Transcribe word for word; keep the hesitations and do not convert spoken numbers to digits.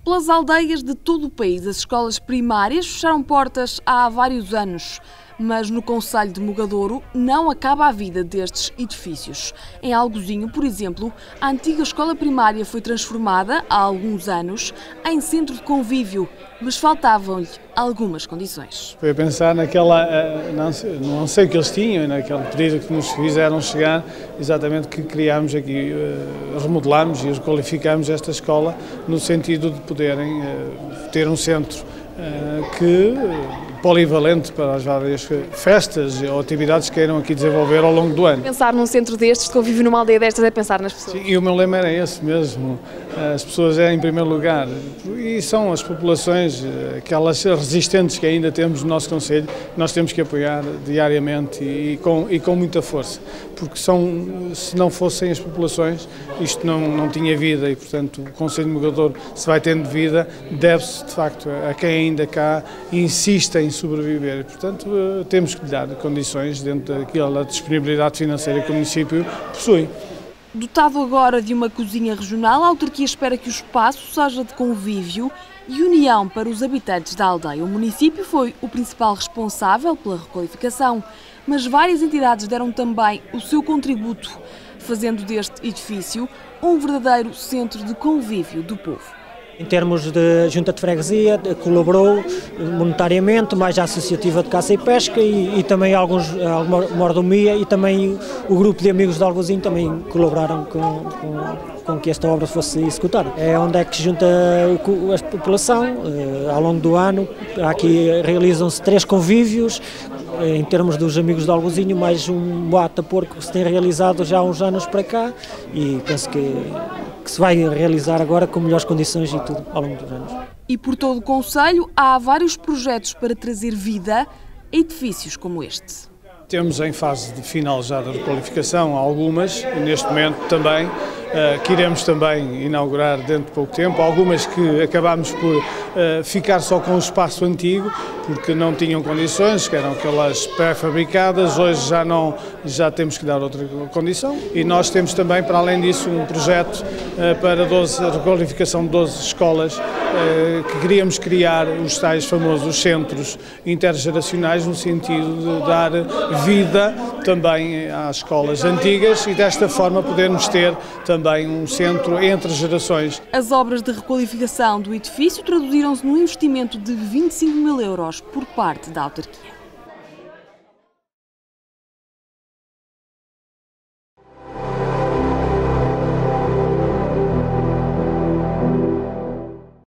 Pelas aldeias de todo o país, as escolas primárias fecharam portas há vários anos. Mas no concelho de Mogadouro não acaba a vida destes edifícios. Em Algozinho, por exemplo, a antiga escola primária foi transformada, há alguns anos, em centro de convívio, mas faltavam-lhe algumas condições. Foi a pensar naquela, não sei, não sei o que eles tinham, naquele pedido que nos fizeram chegar, exatamente que criámos aqui, remodelámos e requalificámos esta escola no sentido de poderem ter um centro que polivalente para as várias festas ou atividades que queiram aqui desenvolver ao longo do ano. Pensar num centro destes, de convívio numa aldeia destas, é pensar nas pessoas. Sim, e o meu lema era esse mesmo, as pessoas é em primeiro lugar, e são as populações, aquelas resistentes que ainda temos no nosso concelho, nós temos que apoiar diariamente e com, e com muita força, porque são, se não fossem as populações, isto não, não tinha vida e, portanto, o Concelho de Mogadouro, se vai tendo vida, deve-se, de facto, a quem ainda cá insiste em sobreviver e, portanto, temos que lhe dar condições dentro daquela disponibilidade financeira que o município possui. Dotado agora de uma cozinha regional, a autarquia espera que o espaço seja de convívio e união para os habitantes da aldeia. O município foi o principal responsável pela requalificação, mas várias entidades deram também o seu contributo, fazendo deste edifício um verdadeiro centro de convívio do povo. Em termos de junta de freguesia, colaborou monetariamente, mais a associativa de caça e pesca e, e também alguns, alguma mordomia e também o grupo de amigos de Algozinho também colaboraram com, com, com que esta obra fosse executada. É onde é que se junta a população, ao longo do ano, aqui realizam-se três convívios, em termos dos amigos de Algozinho, mais um boate a porco que se tem realizado já há uns anos para cá e penso que que se vai realizar agora com melhores condições e tudo ao longo dos anos. E por todo o concelho há vários projetos para trazer vida a edifícios como este. Temos em fase de final já da requalificação algumas, e neste momento também, que iremos também inaugurar dentro de pouco tempo, algumas que acabámos por ficar só com o espaço antigo, porque não tinham condições, que eram aquelas pré-fabricadas, hoje já, não, já temos que dar outra condição. E nós temos também, para além disso, um projeto para doze, a requalificação de doze escolas, que queríamos criar os tais famosos centros intergeracionais, no sentido de dar vida também às escolas antigas e desta forma podermos ter também um centro entre gerações. As obras de requalificação do edifício traduziram-se num investimento de vinte e cinco mil euros por parte da autarquia.